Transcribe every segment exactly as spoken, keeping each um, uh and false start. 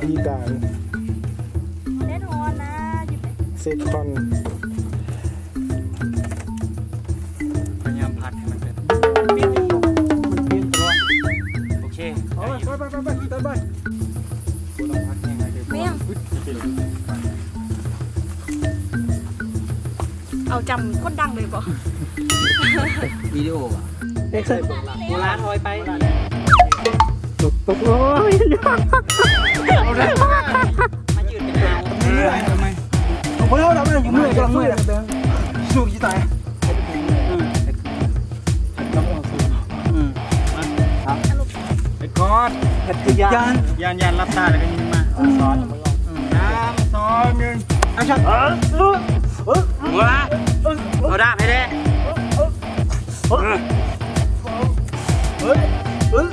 ธีการเล่นฮอนนะเซตคอนพยายามผัดให้มันเป็นเปรี้ยวมันเปรี้ยวตลอดโอเคไปไปไปไปไปไปเมี่ยงเอาจำคนดังเลยบ่วิดีโออ่ะเอ็กซ์โบราณถอยไปตกโอ้ยเอาได้มายืนเป็นเงาเมื่อยทำไมผมเล่าทำไมอยู่เมื่อยกำลังเมื่อยเลยสู้ยี่ตายไอ้กอดยานยานยานรับตาแล้วก็ยิงมาซ้อนน้ำซ้อนหนึ่งเอาชัดเออเออเออเอาดาบให้ได้เฮ้ยเฮ้ยเฮ้ย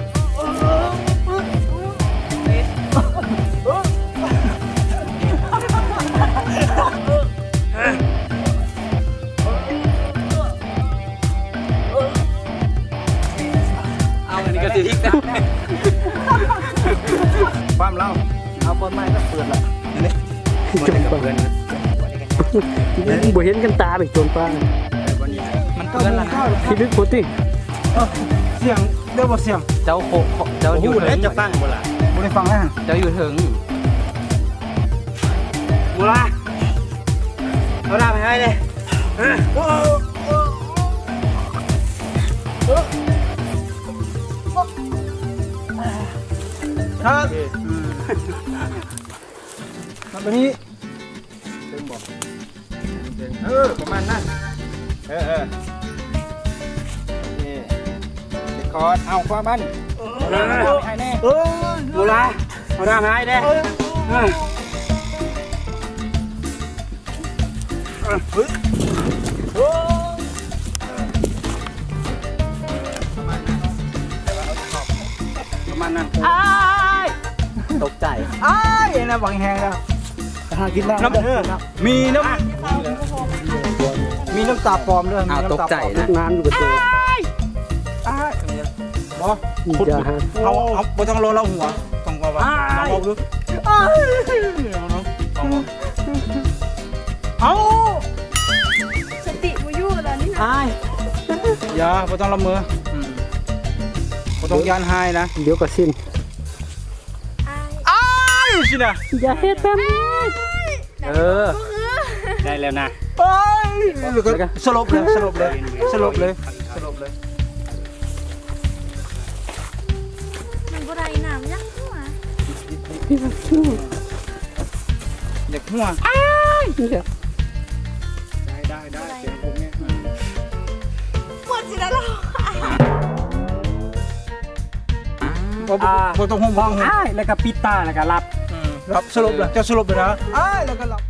เอาอันนี้ก็สิทิกนะความเล่าเอาบนไม้ก็เปิดละนี่จมปลาเงินบ่เห็นกันตาเป็นโจรปลามันเกินแล้วนะพี่ลึกโคตรติเสียงเดี๋ยวบอกเสียงเจ้าโคเจ้าอยู่ถึงจะฟังบ่ล่ะบ่ได้ฟังแล้วเจ้าอยู่ถึงบ่ล่ะเอาดาบให้เลยครับแบบนี้ดึงบอกเออประมาณนั้นเออเออโอเคเด็กคอร์ดเอาความมันเอาดาบให้แน่เอาละเอาดาบให้แน่เฮ้ยประมาณนั้นอ้ายตกใจอ้ายนะบังแหงแล้วหากินน้ำมีน้ำมีน้ำตาปลอมด้วยมีน้ำตาปลอมลูกน้ำอยู่กับตัวอ้ายบอขุดเราเอาบนทางโลเราหัวต้องว่าว่าเราดูเอาสติมูยู่กันแล้วนี่นะอ้ายอย่าบนต้องละมือบนต้องยานหายนะเดี๋ยวก็สิ้นสินะอย่าเฮ็ดแบบนี้เออได้แล้วนะไปสลบเลยสลบเลยสลบเลยสลบเลยมันบ่ได้น้ำยักษ์หัวเด็กหัวได้ได้ได้เดี๋ยวผมเนี่ยปวดสิแล้วพอต้องห้องห้องแล้วก็ปิดตาแล้วก็รับรับสลบเลยจะสลบเลยนะอ้ายแล้วก็หลับ